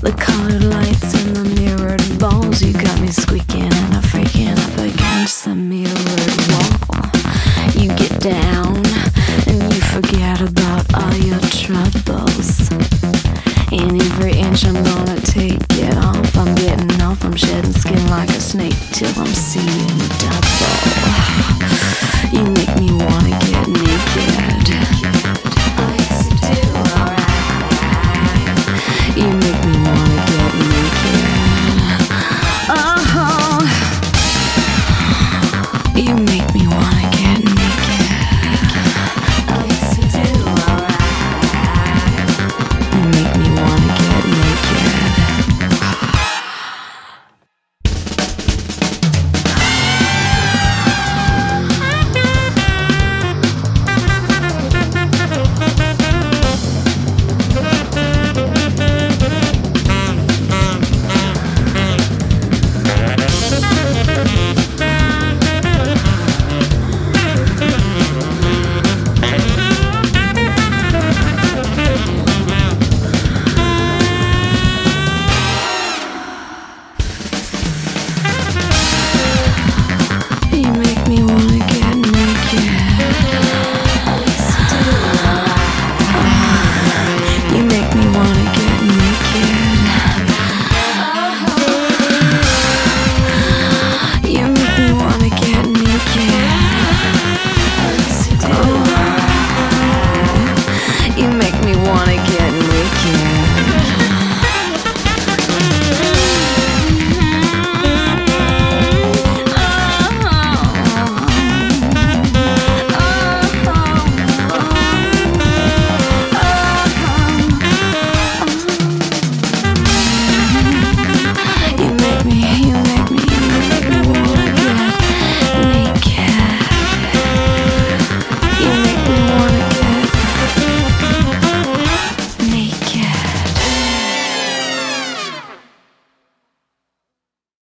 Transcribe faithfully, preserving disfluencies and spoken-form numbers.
The colored lights and the mirrored balls, you got me squeaking and I'm freaking up against the mirrored wall. You get down and you forget about all your troubles. And every inch I'm gonna take it off, I'm getting off, I'm shedding skin like a snake till I'm seeing